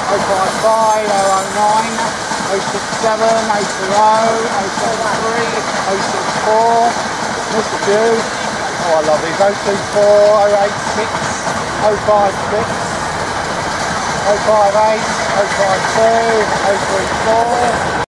055 009 067 020 073 064. Missed a few. Oh, I love these. 024 086 056 058 052 034.